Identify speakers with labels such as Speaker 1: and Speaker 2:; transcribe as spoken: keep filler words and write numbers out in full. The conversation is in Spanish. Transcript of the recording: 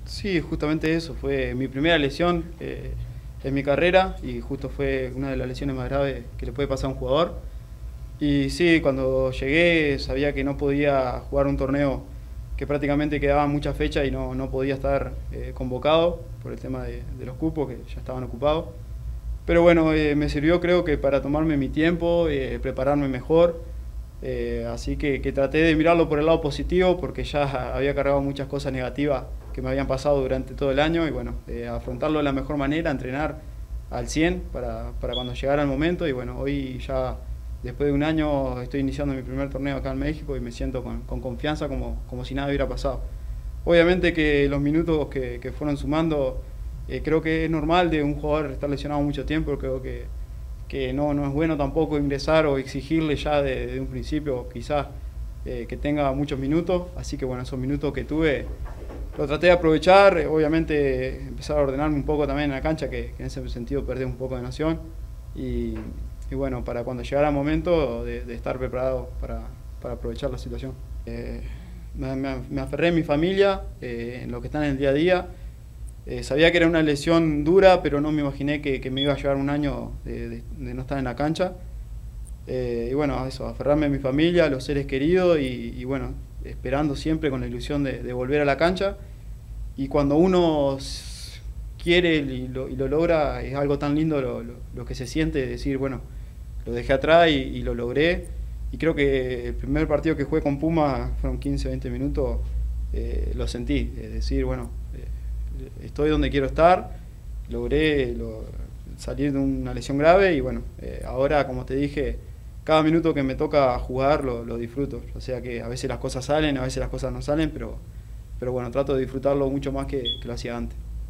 Speaker 1: Sí, justamente eso, fue mi primera lesión eh, en mi carrera y justo fue una de las lesiones más graves que le puede pasar a un jugador. Y sí, cuando llegué sabía que no podía jugar un torneo que prácticamente quedaban muchas fechas y no, no podía estar eh, convocado por el tema de, de los cupos que ya estaban ocupados. Pero bueno, eh, me sirvió creo que para tomarme mi tiempo, eh, prepararme mejor. Eh, así que, que traté de mirarlo por el lado positivo porque ya había cargado muchas cosas negativas que me habían pasado durante todo el año y bueno, eh, afrontarlo de la mejor manera, entrenar al cien para, para cuando llegara el momento y bueno, hoy ya después de un año estoy iniciando mi primer torneo acá en México y me siento con, con confianza como, como si nada hubiera pasado. Obviamente que los minutos que, que fueron sumando, eh, creo que es normal de un jugador estar lesionado mucho tiempo, creo que, que no, no es bueno tampoco ingresar o exigirle ya de, de un principio quizás eh, que tenga muchos minutos, así que bueno, esos minutos que tuve lo traté de aprovechar, obviamente empezar a ordenarme un poco también en la cancha, que, que en ese sentido perdí un poco de noción y, y bueno, para cuando llegara el momento de, de estar preparado para, para aprovechar la situación. Eh, me, me, me aferré en mi familia, eh, en lo que está en el día a día. Eh, sabía que era una lesión dura, pero no me imaginé que, que me iba a llevar un año de, de, de no estar en la cancha. Eh, y bueno, eso, aferrarme a mi familia, a los seres queridos y, y bueno, esperando siempre con la ilusión de, de volver a la cancha. Y cuando uno quiere y lo, y lo logra, es algo tan lindo lo, lo, lo que se siente, decir, bueno, lo dejé atrás y, y lo logré. Y creo que el primer partido que jugué con Puma, fueron quince, veinte minutos, eh, lo sentí, es decir, bueno, eh, estoy donde quiero estar, logré lo, salir de una lesión grave y bueno, eh, ahora como te dije, cada minuto que me toca jugar lo, lo disfruto, o sea que a veces las cosas salen, a veces las cosas no salen, pero, pero bueno, trato de disfrutarlo mucho más que, que lo hacía antes.